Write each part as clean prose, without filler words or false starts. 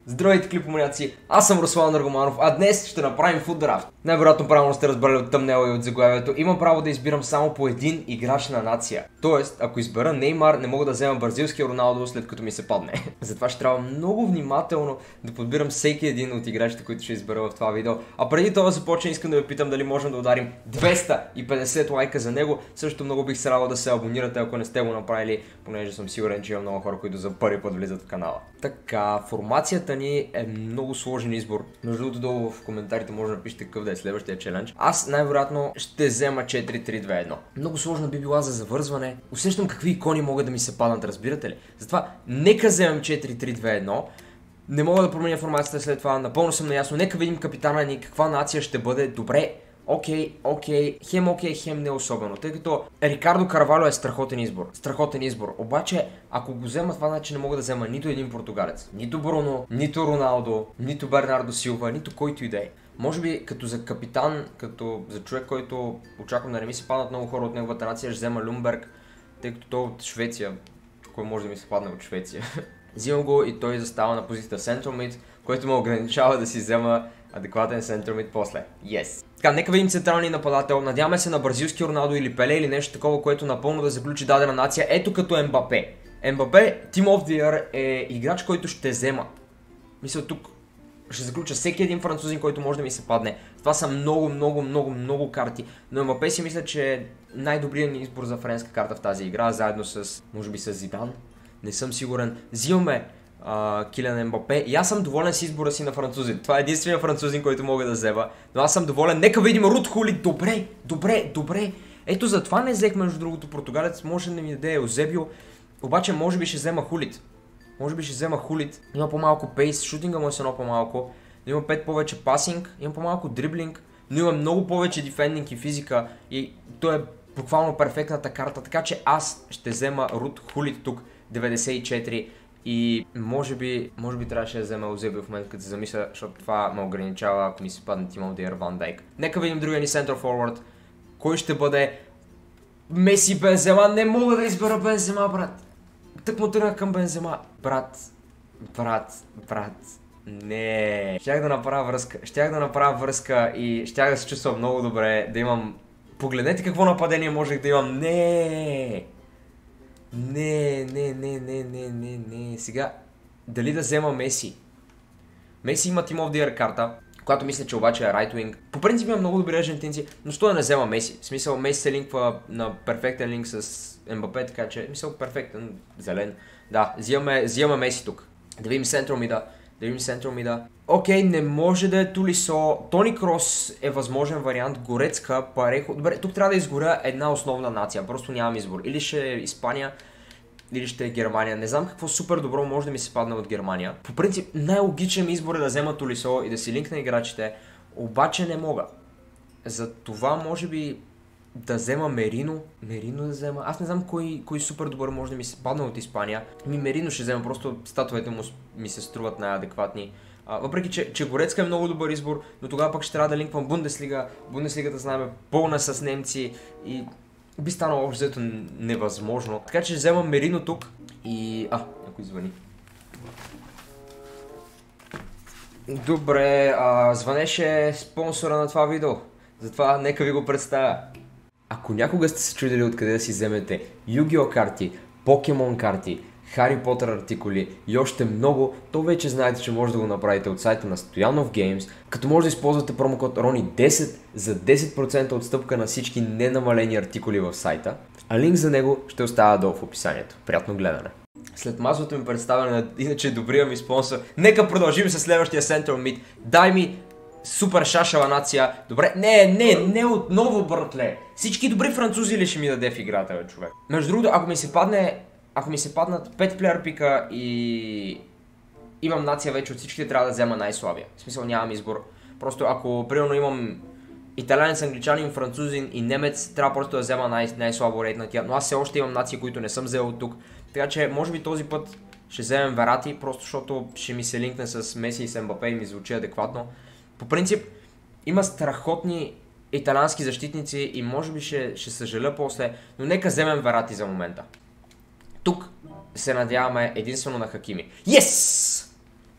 Здравейте, клипоманяци! Аз съм Руслан Наргоманов, а днес ще направим футдрафт. Най-вероятно правилно сте разбрали от тъмнела и от заглавието. Имам право да избирам само по един играч на нация. Тоест, ако избера Неймар, не мога да взема бразилския Роналдо, след като ми се падне. Затова ще трябва много внимателно да подбирам всеки един от играчите, които ще избера в това видео. А преди това да започна, искам да ви питам дали можем да ударим 250 лайка за него. Също много бих се радвал да се абонирате, ако не сте го направили, понеже съм сигурен, че има много хора, които за първи път влизат в канала. Така, формацията ни е много сложен избор. Между другото, долу в коментарите може да напишете какъв да е следващия челендж. Аз най-вероятно ще взема 4-3-2-1. Много сложна би била за завързване. Усещам какви икони могат да ми се паднат, разбирате ли? Затова нека вземем 4-3-2-1. Не мога да променя формацията след това, напълно съм наясно. Нека видим капитана ни, каква нация ще бъде. Добре. Окей, хем не особено, тъй като Рикардо Карвалио е страхотен избор. Страхотен избор. Обаче, ако го взема това, значи не мога да взема нито един португалец. Нито Бруно, нито Роналдо, нито Бернардо Силва, нито който и да е. Може би като за капитан, като за човек, който очаквам да не ми се паднат много хора от неговата нация, ще взема Люмберг, тъй като той е от Швеция. Кой може да ми се падне от Швеция? Взимам го и той застава на позицията Central Mid, който ме ограничава да си взема адекватен Central Mid после. Yes! Така, нека видим централния нападател. Надяваме се на бразилски Роналдо или Пеле или нещо такова, което напълно да заключи дадена нация. Ето като Ембапе. Ембапе, Team of the Year е играч, който ще взема. Мисля, тук ще заключа всеки един французин, който може да ми се падне. Това са много карти. Но Ембапе си мисля, че е най-добрият ни избор за френска карта в тази игра, заедно с, може би с Зидан. Не съм сигурен. Взимаме Килиан Ембапе и аз съм доволен с избора си на французин. Това е единственият французин, който мога да взема. Но аз съм доволен. Нека видим Руд Хулит. Добре. Ето затова не взех между другото португалец. Може да ми даде Еузебио. Обаче може би ще взема Хулит. Има по-малко пейс. Шутинга му е с едно по-малко. Има 5 повече пасинг. Има по-малко дриблинг. Но има много повече дефендинг и физика. И той е буквално перфектната карта. Така че аз ще взема Руд Хулит тук. 94. И може би трябваше да взема Еузебио в момента, като се замисля, защото това ме ограничава, ако ми се падне Team of the Year Ван Дайк. Нека видим другия ни Center Forward. Кой ще бъде? Меси, Бензема. Не мога да избера Бензема, брат. Тък му тръгнах към Бензема. Брат. Не. Щях да направя връзка и щях да се чувствам много добре, да имам... Погледнете какво нападение можех да имам. Не. Сега, дали да взема Меси? Меси има Team of the Year карта, която мисля, че обаче е right wing. По принцип има много добри аржентинци, но що да не взема Меси? В смисъл, Меси се линква на перфектен линк с Ембапе, така че, мисъл, перфектен, зелен. Да, взимаме Меси тук. Да видим Central Mid-а. Окей, не може да е Тулисо. Тони Крос е възможен вариант. Горецка, Парехо. Добре, тук трябва да изгоря една основна нация. Просто нямам избор. Или ще е Испания, или ще е Германия. Не знам какво супер добро може да ми се падне от Германия. По принцип, най-логичен избор е да взема Тулисо и да си линкна играчите. Обаче не мога. За това може би да взема Мерино. Мерино да взема. Аз не знам кой супер добър може да ми се падне от Испания. Мерино ще взема, просто статовете му ми се струват най-адекватни. Въпреки, че Горецка е много добър избор, но тогава пък ще трябва да линквам Бундеслига. Бундеслигата знаем е пълна с немци и би станало общо взето невъзможно. Така че вземам Мерино тук и... някой звъни. Добре, звънеше спонсора на това видео. Затова нека ви го представя. Ако някога сте се чудили откъде да си вземете Yu-Gi-Oh карти, Покемон карти, Хари Потър артикули и още много, то вече знаете, че може да го направите от сайта на Stoyanov Games, като може да използвате промокод RONI10 за 10% отстъпка на всички ненамалени артикули в сайта, а линк за него ще оставя долу в описанието. Приятно гледане! След масовото ми представяне на иначе добрия ми спонсор, нека продължим с следващия Central Mid. Дай ми супер шашава нация. Добре, не отново, братле. Всички добри французи ли ще ми даде в играта, бе, човек? Между другото, ако ми се паднат 5 плеер пика и имам нация вече от всички, трябва да взема най-слабия. В смисъл, нямам избор. Просто ако примерно имам италянец, англичанин, французин и немец, трябва просто да взема най-слабо рейтнатия. Но аз все още имам нации, които не съм взел от тук. Така че, може би този път ще вземем Верати, просто защото ще ми се линкне с Меси и с Ембапе и ми звучи адекватно. По принцип, има страхотни италиански защитници и може би ще съжаля после, но нека вземем Верати за момента. Тук се надяваме единствено на Хакими. Yes!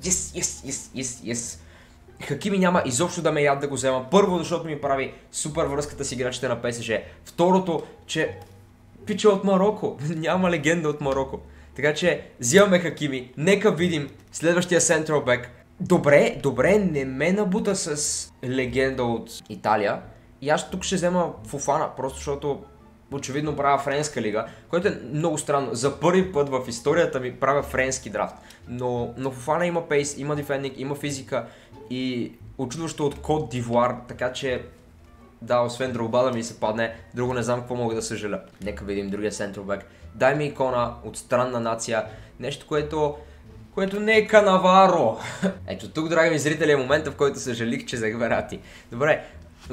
Yes. Хакими няма изобщо да ме яд да го взема. Първо, защото ми прави супер връзката с играчите на ПСЖ. Второто, че пича от Мароко. Няма легенда от Мароко. Така че взимаме Хакими. Нека видим следващия Central Back. Добре, не ме набута с легенда от Италия. И аз тук ще взема Фофана, просто защото очевидно правя френска лига, което е много странно. За първи път в историята ми правя френски драфт. Но Фофана има пейс, има дефендинг, има физика и очудващо от Кот Дивуар, така че да, освен Дрогба да ми се падне, друго не знам какво мога да съжаля. Нека видим другия центробек. Дай ми икона от странна нация, нещо, което не е Канаваро. Ето тук, драги ми зрители, е момента, в който съжалих, че взех Верати. Добре,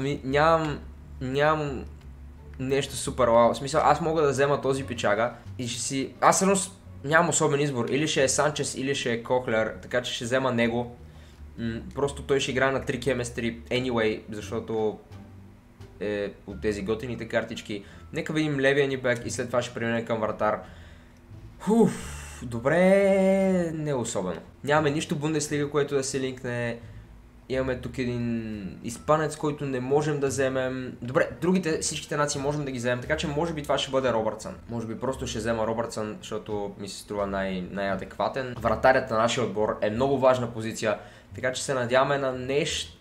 нямам нещо супер вау. В смисъл, аз мога да взема този пичага и ще си... Аз всъщност нямам особен избор. Или ще е Санчес, или ще е Кохлер, така че ще взема него. Просто той ще играе на 3 chemistry anyway, защото е от тези готините картички. Нека видим левия ни бек и след това ще преминем към вратар. Добре, не особено. Нямаме нищо Бундеслига, което да се линкне. Имаме тук един испанец, който не можем да вземем. Добре, другите всичките нации можем да ги вземем, така че може би това ще бъде Робъртсън. Може би просто ще взема Робъртсън, защото ми се струва най-адекватен. Вратарят на нашия отбор е много важна позиция, така че се надяваме на нещо...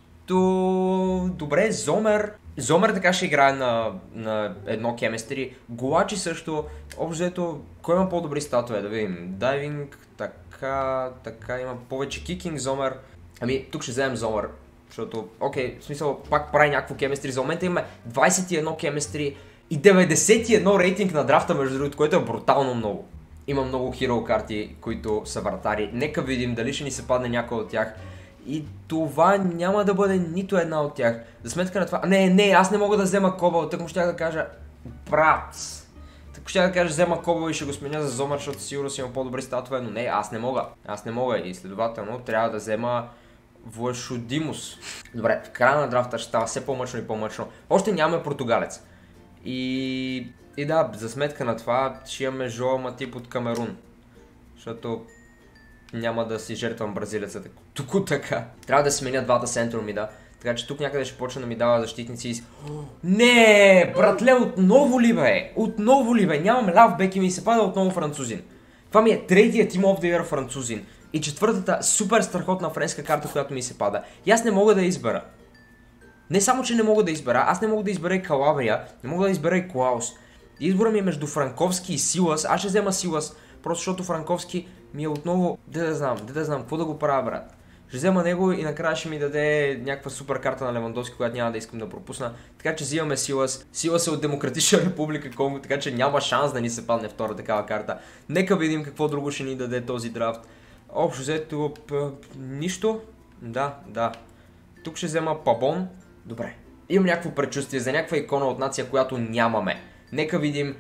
Добре, Зомер така ще играе на едно chemistry. Голачи също. Общо, кой има по-добри статове? Да видим. Дайвинг, така има повече кикинг, Зомер. Ами, тук ще вземем Зомер, защото, окей, в смисъл, пак прави някакво chemistry. За момента имаме 21 chemistry и 91 рейтинг на драфта, между другото, което е брутално много. Има много hero карти, които са вратари. Нека видим дали ще ни се падне някой от тях. И това няма да бъде нито една от тях. За сметка на това... Не, аз не мога да взема Кобъл, тък му щях да кажа... Брат! Тък му щях да кажа, взема Кобъл и ще го сменя за Зомер, защото сигурно си има по-добри статове, но не, аз не мога и следователно трябва да взема Влашодимус. Добре, в края на драфта ще става все по-мъчно и по-мъчно. Още нямаме португалец. И да, за сметка на това ще имаме Жоа Матип от Камерун. Защото... няма да си жертвам бразилеца тук така. Трябва да сменя двата центромида, така че тук някъде ще почна да ми дава защитници и... Не, братле, отново ли бе? Нямам ляв бек и ми се пада отново французин. Това ми е третия Team of the Year французин и четвъртата супер страхотна френска карта, която ми се пада. И аз не мога да избера. Не само, че не мога да избера, аз не мога да избера и Калабрия, не мога да избера и Клаус. Избора ми е между Франковски и Силас. Аз ще взема Силас, просто защото Франковски ми е отново... Де да знам, какво да го правя, брат. Ще взема него и накрая ще ми даде някаква супер карта на Левандовски, която няма да искам да пропусна. Така че взимаме Силас. Силас е от Демократична република Конго, така че няма шанс да ни се падне втора такава карта. Нека видим какво друго ще ни даде този драфт. Общо взето... нищо? Да. Тук ще взема Пабон. Добре. Имам някакво предчувствие за някаква икона от нация, която нямаме. Нека видим...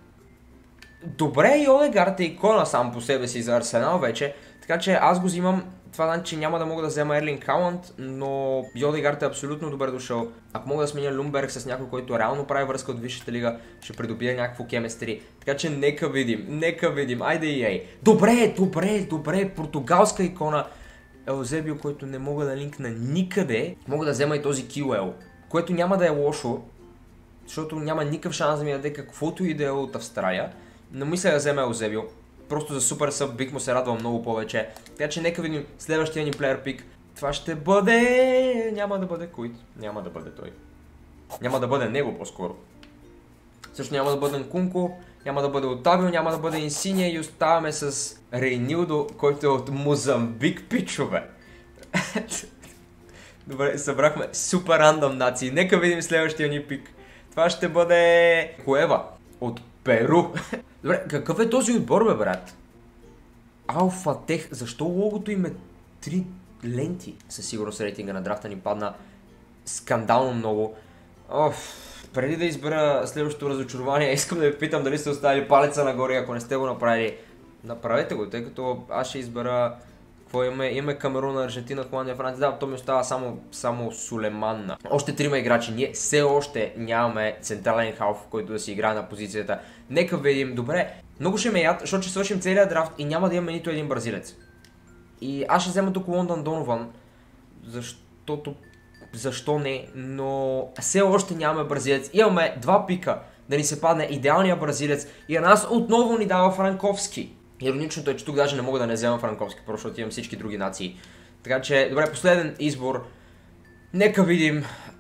Добре, и Одегард е икона сам по себе си за Арсенал вече, така че аз го взимам. Това значи, че няма да мога да взема Ерлинг Халанд, но Одегард е абсолютно добре дошъл. Ако мога да сменя Люмберг с някой, който реално прави връзка от Висшата лига, ще придобия някакво chemistry. Така че нека видим, айде и ей. Добре, португалска икона. Елзебио, който не мога да линкна никъде. Мога да взема и този QL, което няма да е лошо, защото няма никакъв шанс да ми даде каквото и да е от Австралия. Но мисля да вземе Елзебио. Просто за супер съб бих му се радвал много повече. Така че нека видим следващия ни плеер пик. Това ще бъде... Няма да бъде Куит. Няма да бъде той. Няма да бъде него по-скоро. Също няма да бъде Нкунко. Няма да бъде Отавио. Няма да бъде Инсиния. И оставаме с Рейнилдо, който е от Мозамбик, пичове. Добре, събрахме супер рандъм нации. Нека видим следващия ни пик. Това ще бъде... Куева. От Перу. Добре, какъв е този отбор, бе, брат? Алфа Тех. Защо логото им е 3 ленти? Със сигурност рейтинга на драфта ни падна скандално много. Преди да избера следващото разочарование, искам да ви питам дали сте оставили палеца нагоре. Ако не сте го направили, направете го, тъй като аз ще избера... Какво имаме Камерун, Аржентина, Холандия, Франция. Да, то ми остава само Сулеманна. Още 3 играчи. Ние все още нямаме централен халф, който да си играе на позицията. Нека видим. Добре, много ще ме яд, защото ще свършим целият драфт и няма да имаме нито един бразилец. И аз ще взема тук Лондон Донован, защото защо не, но все още нямаме бразилец. Имаме 2 пика да ни се падне идеалния бразилец и на нас отново ни дава Франковски. Ироничното е, че тук даже не мога да не взема Франковски, просто защото имам всички други нации. Така че, добре, последен избор. Нека видим.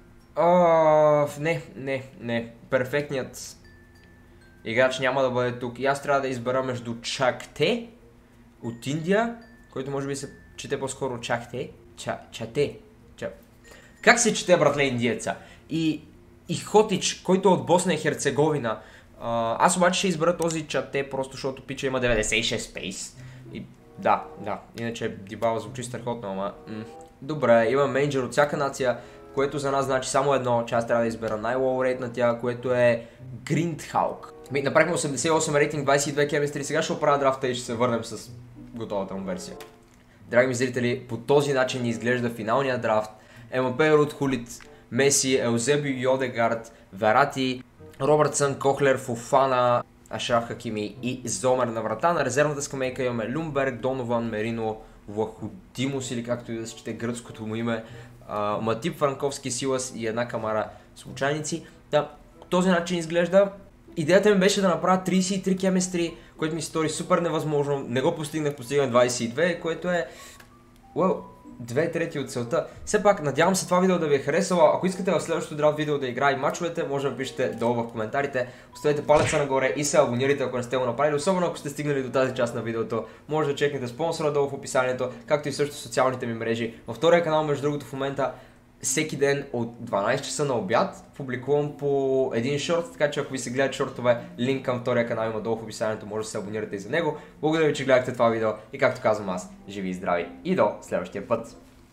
Не. Перфектният играч няма да бъде тук. И аз трябва да избера между Чакте от Индия, който може би се чете по-скоро Чакте. Чате. Как се чете, братле, индиеца? И Хотич, който е от Босна и Херцеговина. Аз обаче ще избера този Чате, просто защото пича има 96 пейс. И да. Иначе Дибала звучи страхотно, ама... Добре, има менеджер от всяка нация, което за нас значи само едно, че аз трябва да избера най-лоу рейт на тя, което е Гриндхаук. Направихме 88 рейтинг, 22 chemistry, сега ще оправя драфта и ще се върнем с готовата му версия. Драги ми зрители, по този начин ни изглежда финалния драфт. Ембапе, Руд Хулит, Меси, Елзеби, Йодегард, Верати, Робъртсън, Кохлер, Фофана, Ашраф Хакими и Зомер на врата. На резервната скамейка имаме Люмберг, Донован, Мерино, Влаходимус или както и да се чете гръцкото му име, Матип, Франковски, Силас и една камара случайници. Да, по този начин изглежда. Идеята ми беше да направя 33 chemistry, което ми се стори супер невъзможно. Не го постигнах 22, което е... 2/3 от целта. Все пак, надявам се това видео да ви е харесало. Ако искате в следващото драфт видео да играя и мачовете, може да пишете долу в коментарите. Оставете палеца нагоре и се абонирайте, ако не сте го направили. Особено ако сте стигнали до тази част на видеото. Може да чекнете спонсора долу в описанието, както и също социалните ми мрежи. Във втория канал, между другото, в момента всеки ден от 12 часа на обяд публикувам по един шорт, така че ако ви се гледат шортове, линк към втория канал има долу в описанието, може да се абонирате и за него. Благодаря ви, че гледахте това видео и както казвам аз, живи и здрави и до следващия път!